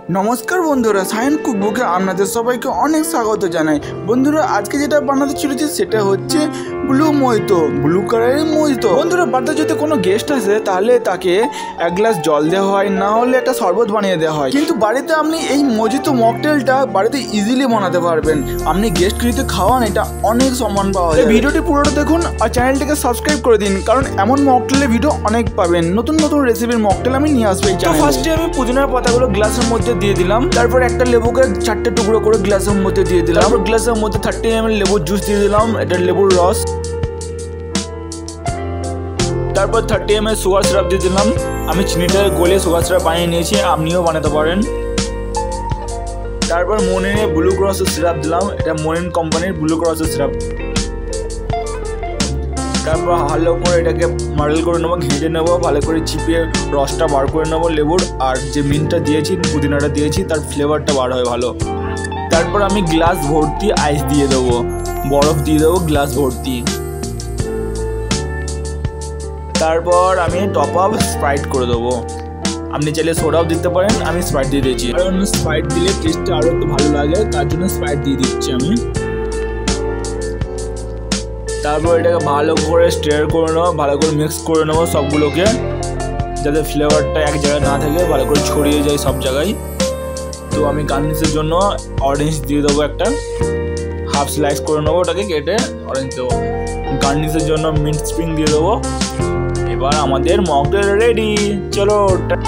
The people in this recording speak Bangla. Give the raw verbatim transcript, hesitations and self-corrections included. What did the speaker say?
नमस्कार बंधुरा सायन कुकबुके आपनादेर सबाइके अनेक स्वागत जानाई। बंधुरा आज के जेटा बानाते चलेछि सेटा होच्छे ब्लू मोहितो, ब्लू कालारेर मोहितो। बंधुरा बाड़िते जोदि कोनो गेस्ट आसे ताहले ताके एक ग्लास जल देওয়া হয়, ना होले একটা শরবত বানিয়ে দেওয়া হয়। কিন্তু বাড়িতে আপনি এই মজিতো মকটেলটা বাড়িতে ইজিলি বানাতে পারবেন। আপনি গেস্টকে যদি খাওয়ান এটা অনেক সম্মান পাওয়া যায়। ভিডিওটি পুরোটা দেখুন আর চ্যানেলটিকে সাবস্ক্রাইব করে দিন, কারণ এমন মকটেলের ভিডিও অনেক পাবেন। নতুন নতুন রেসিপির মকটেল আমি নিয়ে আসব এই চ্যানেলে। ফার্স্টে আমি পুদিনার পাতাগুলো গ্লাসের মধ্যে দিয়ে দিলাম, তারপর একটা লেবুকে চারটে টুকরো করে গ্লাসের মধ্যে দিয়ে দিলাম, তারপর গ্লাসের মধ্যে থার্টি এম এল লেবুর জুস দিয়ে দিলাম, এটা লেবুর রস, তারপর thirty M L sugar syrup দিয়ে দিলাম। আমি চিনিটা গলে সুগার সিরাপ বানিয়ে নিয়েছি, আপনিও বানাতে পারেন। তারপর মোনিনে ব্লু ক্রসের সিরাপ দিলাম, এটা মোনিন কোম্পানির ব্লু ক্রসের সিরাপ। তারপর ভালো করে এটাকে মার্ডেল করে নেবো, ঘেঁটে নেবো, ভালো করে চিপিয়ে রসটা বার করে নেবো লেবুর, আর যে মিন্টটা দিয়েছি পুদিনাটা দিয়েছি তার ফ্লেভারটা বার হয় ভালো। তারপর আমি গ্লাস ভর্তি আইস দিয়ে দেবো, বরফ দিয়ে দেবো গ্লাস ভর্তি। তারপর আমি টপ আপ স্প্রাইট করে দেবো, আপনি চাইলে সোডাও দিতে পারেন, আমি স্প্রাইট দিয়ে দিয়েছি, কারণ স্প্রাইট দিলে টেস্টটা আরও একটু ভালো লাগে, তার জন্য স্প্রাইট দিয়ে দিচ্ছি আমি। তারপর এটাকে ভালো করে স্টির করে নেবো, ভালো করে মিক্স করে নেবো সবগুলোকে, যাতে ফ্লেভারটা এক জায়গায় না থাকে, ভালো করে ছড়িয়ে যায় সব জায়গায়। তো আমি গার্নিশের জন্য অরেঞ্জ দিয়ে দেবো, একটা হাফ স্লাইস করে নেবো, ওটাকে কেটে অরেঞ্জ দেবো। গার্নিশের জন্য মিন্ট স্প্রিং দিয়ে দেবো। এবার আমাদের মকটেল রেডি, চলো।